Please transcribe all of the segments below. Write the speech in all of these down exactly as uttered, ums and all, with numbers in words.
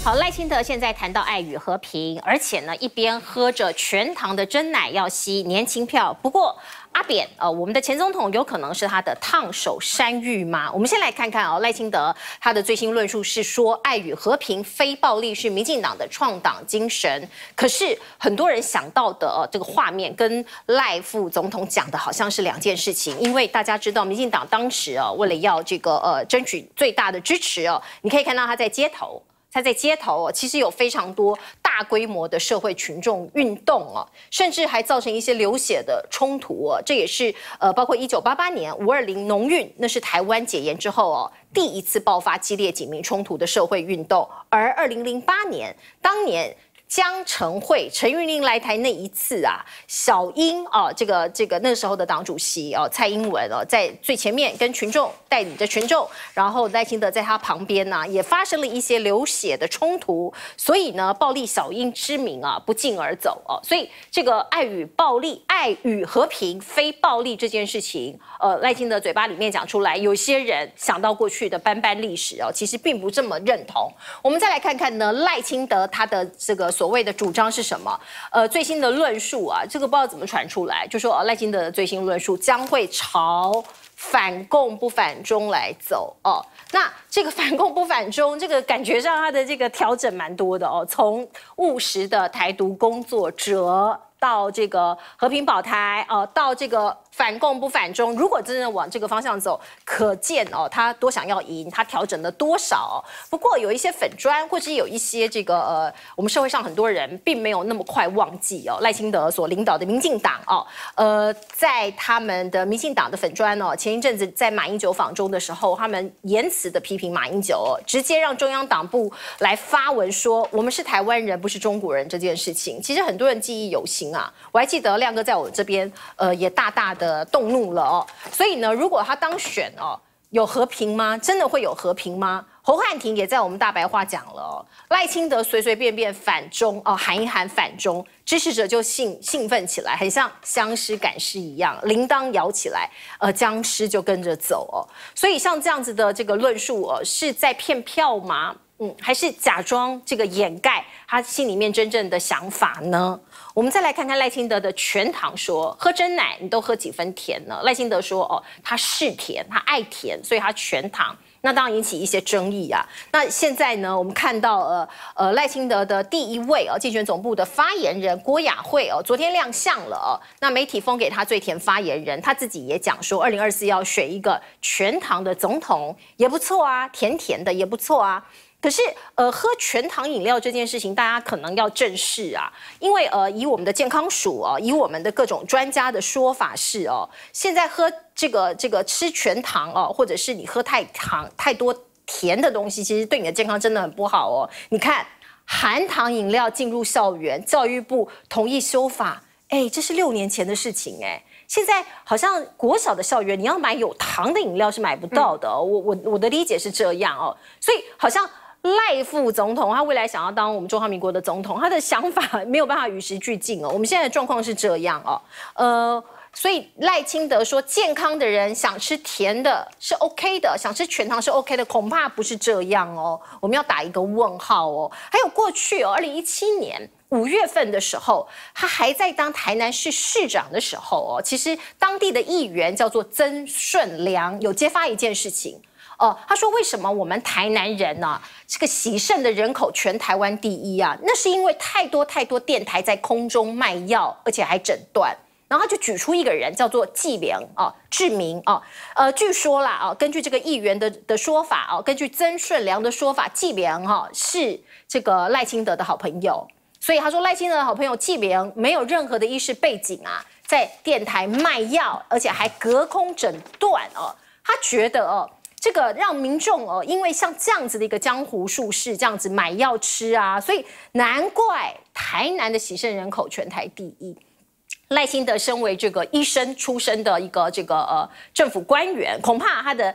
好，赖清德现在谈到爱与和平，而且呢，一边喝着全糖的真奶要吸年轻票。不过阿扁，呃，我们的前总统有可能是他的烫手山芋吗？我们先来看看哦，赖清德他的最新论述是说，爱与和平、非暴力是民进党的创党精神。可是很多人想到的、呃、这个画面跟赖副总统讲的好像是两件事情，因为大家知道，民进党当时哦，为了要这个呃争取最大的支持哦，你可以看到他在街头。他在街头，其实有非常多大规模的社会群众运动啊，甚至还造成一些流血的冲突啊。这也是呃，包括一九八八年五二零农运，那是台湾解严之后哦，第一次爆发激烈警民冲突的社会运动。而二零零八年，当年江澄惠、陈玉玲来台那一次啊，小英啊，这个这个那时候的党主席哦、啊，蔡英文哦、啊，在最前面跟群众带领着群众，然后赖清德在他旁边呢、啊，也发生了一些流血的冲突，所以呢，暴力小英之名啊，不胫而走哦、啊。所以这个爱与暴力、爱与和平、非暴力这件事情，呃，赖清德嘴巴里面讲出来，有些人想到过去的斑斑历史哦、啊，其实并不这么认同。我们再来看看呢，赖清德他的这个。所谓的主张是什么？呃，最新的论述啊，这个不知道怎么传出来，就说哦，赖清德的最新论述将会朝反共不反中来走哦。那这个反共不反中，这个感觉上他的这个调整蛮多的哦，从务实的台独工作者到这个和平保台哦、呃，到这个反共不反中，如果真的往这个方向走，可见哦，他多想要赢，他调整了多少、哦？不过有一些粉专，或者有一些这个呃，我们社会上很多人并没有那么快忘记哦，赖清德所领导的民进党哦，呃，在他们的民进党的粉专哦，前一阵子在马英九访中的时候，他们言辞的批评马英九、哦，直接让中央党部来发文说我们是台湾人，不是中国人这件事情，其实很多人记忆犹新啊。我还记得亮哥在我这边呃也大大的。呃，动怒了哦，所以呢，如果他当选哦，有和平吗？真的会有和平吗？侯汉廷也在我们大白话讲了哦，赖清德随随便便反中哦，喊一喊反中，支持者就兴兴奋起来，很像僵尸赶尸一样，铃铛摇起来，呃，僵尸就跟着走哦。所以像这样子的这个论述哦，是在骗票吗？嗯，还是假装这个掩盖他心里面真正的想法呢？我们再来看看赖清德的全糖说，喝真奶你都喝几分甜呢？赖清德说，哦，他是甜，他爱甜，所以他全糖。那当然引起一些争议啊。那现在呢，我们看到呃呃赖清德的第一位哦，竞选总部的发言人郭雅慧哦，昨天亮相了哦。那媒体封给他最甜发言人，他自己也讲说，二零二四要选一个全糖的总统也不错啊，甜甜的也不错啊。可是，呃，喝全糖饮料这件事情，大家可能要正视啊，因为呃，以我们的健康署哦，以我们的各种专家的说法是哦，现在喝这个这个吃全糖哦，或者是你喝太糖太多甜的东西，其实对你的健康真的很不好哦。你看，含糖饮料进入校园，教育部同意修法，哎，这是六年前的事情哎。现在好像国小的校园，你要买有糖的饮料是买不到的、哦。我我我的理解是这样哦，所以好像。赖副总统，他未来想要当我们中华民国的总统，他的想法没有办法与时俱进哦。我们现在的状况是这样哦，呃，所以赖清德说，健康的人想吃甜的是 OK 的，想吃全糖是 OK 的，恐怕不是这样哦。我们要打一个问号哦。还有过去哦，二零一七年。五月份的时候，他还在当台南市市长的时候哦，其实当地的议员叫做曾顺良，有揭发一件事情哦，他说为什么我们台南人呢、啊，这个喜肾的人口全台湾第一啊？那是因为太多太多电台在空中卖药，而且还诊断。然后他就举出一个人叫做纪良啊，志明啊，呃，据说啦啊，根据这个议员的的说法啊，根据曾顺良的说法，纪良哈、啊、是这个赖清德的好朋友。所以他说，赖清德的好朋友纪良没有任何的医师背景啊，在电台卖药，而且还隔空诊断哦。他觉得哦，这个让民众哦，因为像这样子的一个江湖术士这样子买药吃啊，所以难怪台南的喜肾人口全台第一。赖清德身为这个医生出身的一个这个呃政府官员，恐怕他的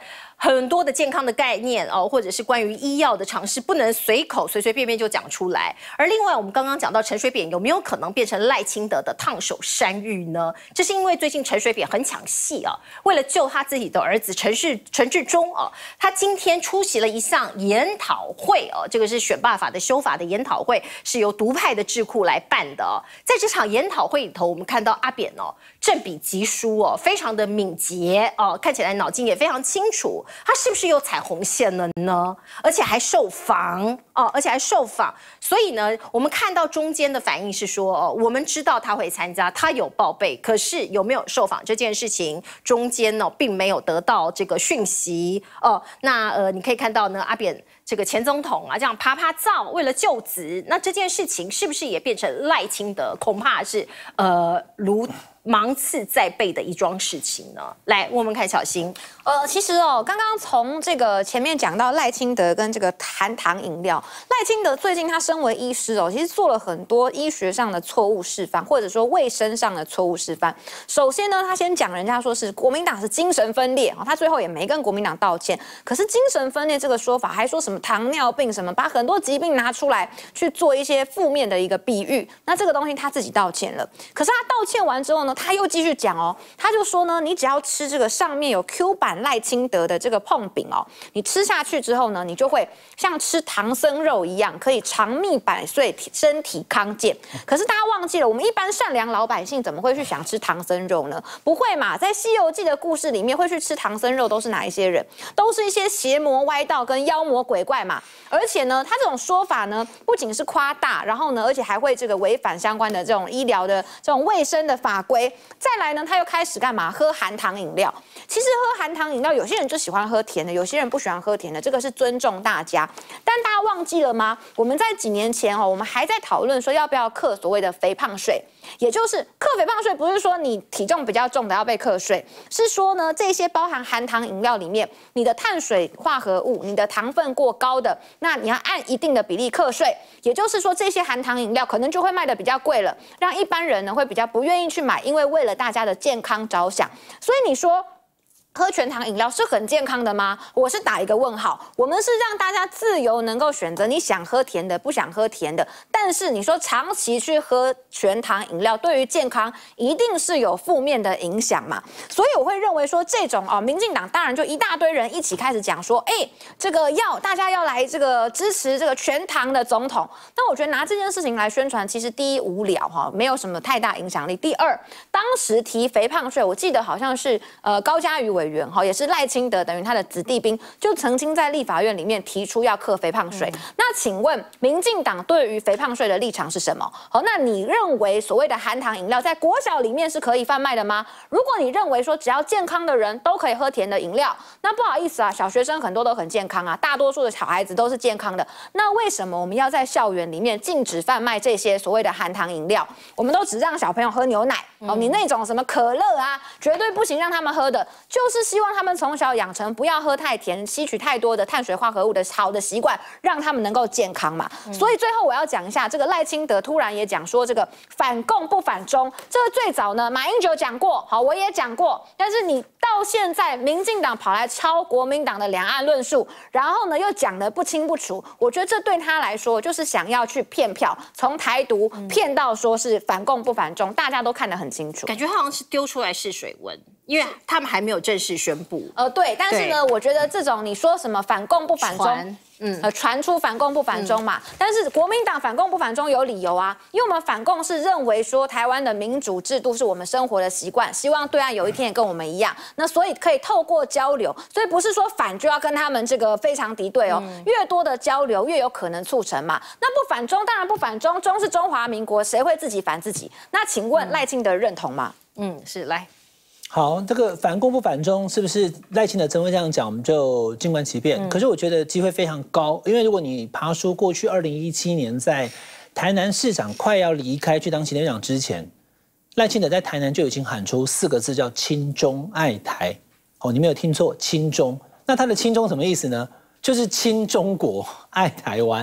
很多的健康的概念哦，或者是关于医药的尝试，不能随口随随便便就讲出来。而另外，我们刚刚讲到陈水扁有没有可能变成赖清德的烫手山芋呢？这是因为最近陈水扁很抢戏啊，为了救他自己的儿子陈世陈致中啊，他今天出席了一项研讨会哦，这个是选罢法的修法的研讨会，是由独派的智库来办的哦。在这场研讨会里头，我们看到阿扁哦，振笔疾书哦，非常的敏捷哦，看起来脑筋也非常清楚。他是不是又踩红线了呢？而且还受访哦，而且还受访。所以呢，我们看到中间的反应是说，哦，我们知道他会参加，他有报备，可是有没有受访这件事情，中间呢、哦、并没有得到这个讯息哦。那呃，你可以看到呢，阿扁这个前总统啊，这样啪啪照，为了救子，那这件事情是不是也变成赖清德？恐怕是呃如芒刺在背的一桩事情呢。来，我们看小新。 呃，其实哦，刚刚从这个前面讲到赖清德跟这个含糖饮料，赖清德最近他身为医师哦，其实做了很多医学上的错误示范，或者说卫生上的错误示范。首先呢，他先讲人家说是国民党是精神分裂哦，他最后也没跟国民党道歉。可是精神分裂这个说法，还说什么糖尿病什么，把很多疾病拿出来去做一些负面的一个比喻。那这个东西他自己道歉了，可是他道歉完之后呢，他又继续讲哦，他就说呢，你只要吃这个上面有 Q 版赖清德的这个碰饼哦，你吃下去之后呢，你就会像吃唐僧肉一样，可以长命百岁，身体康健。可是大家忘记了，我们一般善良老百姓怎么会去想吃唐僧肉呢？不会嘛，在《西游记》的故事里面，会去吃唐僧肉都是哪一些人？都是一些邪魔歪道跟妖魔鬼怪嘛。而且呢，他这种说法呢，不仅是夸大，然后呢，而且还会这个违反相关的这种医疗的这种卫生的法规。再来呢，他又开始干嘛？喝含糖饮料。其实喝含糖饮料，有些人就喜欢喝甜的，有些人不喜欢喝甜的，这个是尊重大家。但大家忘记了吗？我们在几年前哦，我们还在讨论说要不要课所谓的肥胖税，也就是课肥胖税，不是说你体重比较重的要被课税，是说呢，这些包含含糖饮料里面，你的碳水化合物、你的糖分过高的，那你要按一定的比例课税。也就是说，这些含糖饮料可能就会卖得比较贵了，让一般人呢会比较不愿意去买，因为为了大家的健康着想。所以你说喝全糖饮料是很健康的吗？我是打一个问号。我们是让大家自由能够选择你想喝甜的，不想喝甜的。但是你说长期去喝全糖饮料，对于健康一定是有负面的影响嘛？所以我会认为说，这种哦，民进党当然就一大堆人一起开始讲说，哎，这个要大家要来这个支持这个全糖的总统。那我觉得拿这件事情来宣传，其实第一无聊哈，没有什么太大影响力。第二，当时提肥胖税，我记得好像是呃高嘉瑜委员哈，也是赖清德等于他的子弟兵，就曾经在立法院里面提出要课肥胖税。嗯、那请问民进党对于肥胖税的立场是什么？好，那你认为所谓的含糖饮料在国小里面是可以贩卖的吗？如果你认为说只要健康的人都可以喝甜的饮料，那不好意思啊，小学生很多都很健康啊，大多数的小孩子都是健康的。那为什么我们要在校园里面禁止贩卖这些所谓的含糖饮料？我们都只让小朋友喝牛奶哦，嗯、你那种什么可乐啊，绝对不行让他们喝的，就是希望他们从小养成不要喝太甜、吸取太多的碳水化合物的好的习惯，让他们能够健康嘛。嗯、所以最后我要讲一下，这个赖清德突然也讲说这个反共不反中，这个最早呢马英九讲过，好，我也讲过，但是你到现在民进党跑来抄国民党的两岸论述，然后呢又讲得不清不楚，我觉得这对他来说就是想要去骗票，从台独骗到说是反共不反中，大家都看得很清楚， 感觉好像是丢出来试水温。因为他们还没有正式宣布， 呃，对，但是呢，我觉得这种你说什么反共不反中，嗯，呃，传出反共不反中嘛，嗯、但是国民党反共不反中有理由啊，因为我们反共是认为说台湾的民主制度是我们生活的习惯，希望对岸有一天也跟我们一样，那所以可以透过交流，所以不是说反就要跟他们这个非常敌对哦，嗯、越多的交流越有可能促成嘛。那不反中当然不反中，中是中华民国，谁会自己反自己？那请问赖清德认同吗？ 嗯，是来。 好，这个反共不反中，是不是赖清德真会这样讲？我们就静观其变。嗯、可是我觉得机会非常高，因为如果你爬出过去二零一七年在台南市长快要离开去当行政院长之前，赖清德在台南就已经喊出四个字叫“亲中爱台”。哦，你没有听错，亲中。那他的亲中什么意思呢？就是亲中国、爱台湾。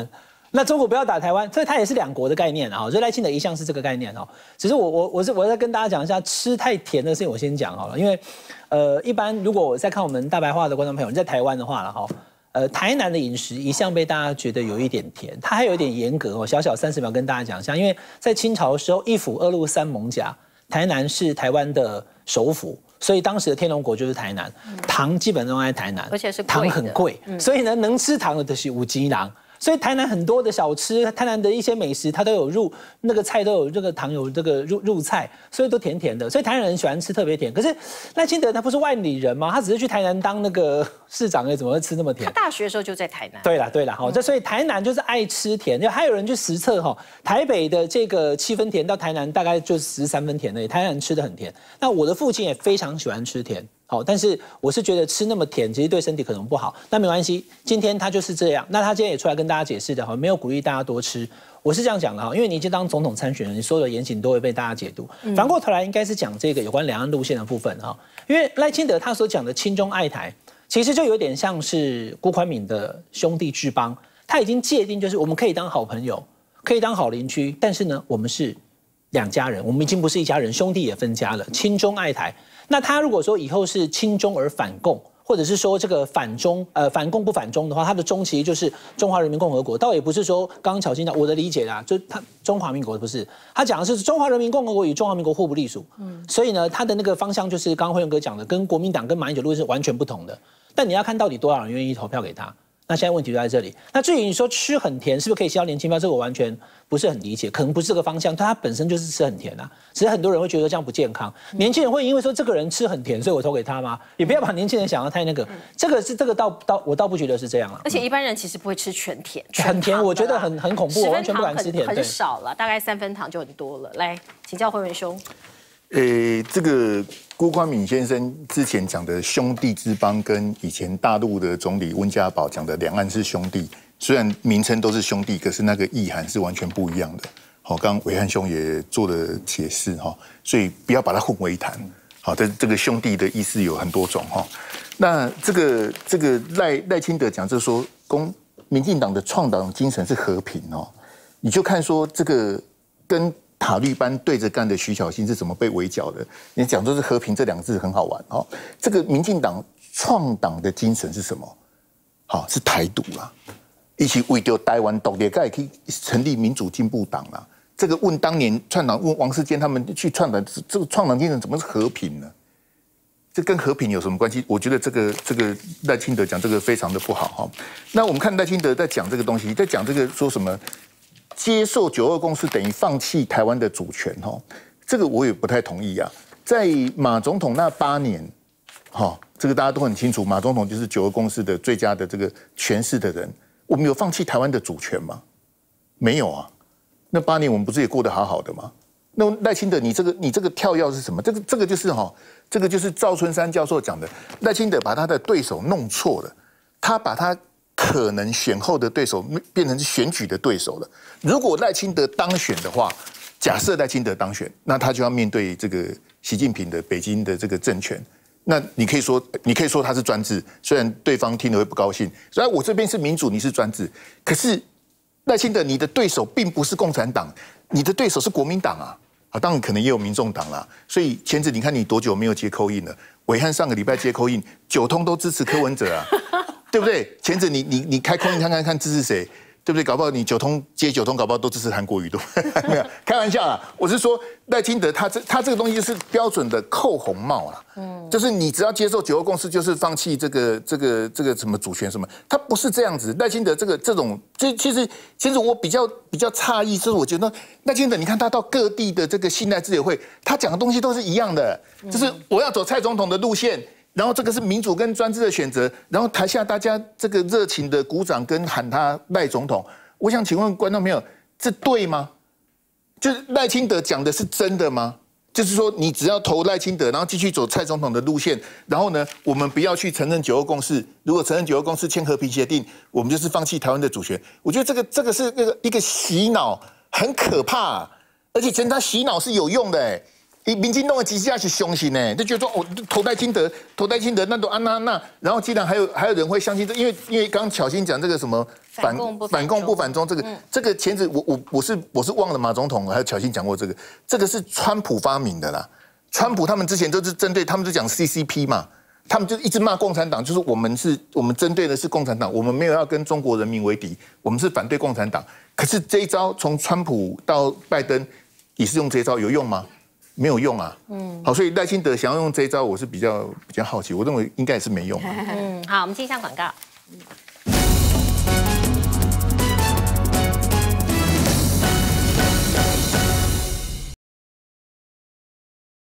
那中国不要打台湾，所以它也是两国的概念啊。所以赖清德一向是这个概念哦。只是我我我是我在跟大家讲一下吃太甜的事情，我先讲好了，因为呃一般如果我在看我们大白话的观众朋友，你在台湾的话了哈，呃台南的饮食一向被大家觉得有一点甜，它还有一点严格哦。小小三十秒跟大家讲一下，因为在清朝的时候，一府二路三艋甲，台南是台湾的首府。所以当时的天龙国就是台南，糖基本都在台南， 而且是糖很贵，嗯、所以呢，能吃糖的就是五吉郎。所以台南很多的小吃，台南的一些美食，它都有入那个菜都有这个糖有这个入入菜，所以都甜甜的。所以台南人喜欢吃特别甜。可是赖清德他不是万里人吗？他只是去台南当那个市长，怎么会吃那么甜？ 他大学的时候就在台南。 对啦对啦，好，这、嗯、所以台南就是爱吃甜。就还有人去实测哈，台北的这个七分甜到台南大概就十三分甜而已，台南人吃的很甜。那我的父亲也非常喜欢吃甜。好，但是我是觉得吃那么甜，其实对身体可能不好。那没关系，今天他就是这样。那他今天也出来跟大家解释的，哈，没有鼓励大家多吃。我是这样讲的哈，因为你已经当总统参选人，你所有的言行都会被大家解读。嗯、反过头来，应该是讲这个有关两岸路线的部分哈。因为赖清德他所讲的亲中爱台，其实就有点像是辜宽敏的兄弟之邦，他已经界定就是我们可以当好朋友，可以当好邻居，但是呢，我们是两家人，我们已经不是一家人，兄弟也分家了，亲中爱台。那他如果说以后是亲中而反共，或者是说这个反中呃反共不反中的话，他的中其实就是中华人民共和国，倒也不是说刚刚巧芯讲我的理解啦，就他中华民国不是，他讲的是中华人民共和国与中华民国互不隶属，嗯，所以呢，他的那个方向就是刚刚慧文哥讲的，跟国民党跟马英九路是完全不同的。但你要看到底多少人愿意投票给他。那现在问题就在这里。那至于你说吃很甜是不是可以吸到年轻票，这个我完全不是很理解，可能不是这个方向，但它本身就是吃很甜啊。只是很多人会觉得这样不健康。年轻人会因为说这个人吃很甜，所以我投给他吗？也不要把年轻人想要太那个。这个是这个倒倒我倒不觉得是这样啊。 而且一般人其实不会吃全甜， 很甜我觉得很很恐怖，我完全不敢吃甜。 很少了，大概三分糖就很多了。来，请教慧文兄。 呃，这个辜宽敏先生之前讲的兄弟之邦，跟以前大陆的总理温家宝讲的两岸是兄弟，虽然名称都是兄弟，可是那个意涵是完全不一样的。好，刚刚暐瀚兄也做了解释哈，所以不要把它混为一谈。好，这这个兄弟的意思有很多种哈。那这个这个赖赖清德讲，就是说，公民进党的创党精神是和平哦，你就看说这个跟塔利班对着干的徐巧芯是怎么被围剿的？你讲说是和平这两个字很好玩哦。这个民进党创党的精神是什么？好，是台独啦，一起为了台湾独立，该可以成立民主进步党啦。这个问当年创党问王世坚他们去创党，这个创党精神怎么是和平呢？这跟和平有什么关系？我觉得这个这个赖清德讲这个非常的不好哈。那我们看赖清德在讲这个东西，在讲这个说什么？接受九二共识等于放弃台湾的主权，哈，这个我也不太同意啊。在马总统那八年，哈，这个大家都很清楚，马总统就是九二共识的最佳的这个诠释的人。我们有放弃台湾的主权吗？没有啊。那八年我们不是也过得好好的吗？那赖清德，你这个你这个跳跃是什么？这个这个就是哈，这个就是赵春山教授讲的，赖清德把他的对手弄错了，他把他可能选后的对手变成是选举的对手了。如果赖清德当选的话，假设赖清德当选，那他就要面对这个习近平的北京的这个政权。那你可以说，你可以说他是专制，虽然对方听了会不高兴。虽然我这边是民主，你是专制，可是赖清德你的对手并不是共产党，你的对手是国民党啊。啊，当然可能也有民众党啦。所以前子你看你多久没有接扣印了？暐瀚上个礼拜接扣印，九通都支持柯文哲啊。对不对？前子你你你开空印看看看支持谁，对不对？搞不好你九通接九通，搞不好都支持韩国瑜，对没有？开玩笑啦，我是说赖清德他这他这个东西就是标准的扣红帽啦，嗯，就是你只要接受九二共识，就是放弃这个这个这个什么主权什么，他不是这样子。赖清德这个这种，这其实其实我比较比较诧异，就是我觉得赖清德，你看他到各地的这个信赖自由会，他讲的东西都是一样的，就是我要走蔡总统的路线。然后这个是民主跟专制的选择，然后台下大家这个热情的鼓掌跟喊他赖总统，我想请问观众朋友，这对吗？就是赖清德讲的是真的吗？就是说你只要投赖清德，然后继续走蔡总统的路线，然后呢，我们不要去承认九二共识，如果承认九二共识签和平协定，我们就是放弃台湾的主权。我觉得这个这个是那个一个洗脑，很可怕、啊，而且其实他洗脑是有用的哎。 以民进党的机器是相信呢，就觉得说哦，投戴清德，投戴清德，那都安那那，然后既然还有还有人会相信这，因为因为刚刚巧心讲这个什么反共不反共不反中，这个、嗯、这个前子我我我是我是忘了马总统还有巧心讲过这个，这个是川普发明的啦，川普他们之前都是针对他们就讲 C C P 嘛。他们就一直骂共产党，就是我们是，我们针对的是共产党，我们没有要跟中国人民为敌，我们是反对共产党。可是这一招从川普到拜登也是用这一招，有用吗？没有用啊。嗯，好，所以赖清德想要用这一招，我是比较比较好奇，我认为应该也是没用。 嗯，好，我们接一下广告。嗯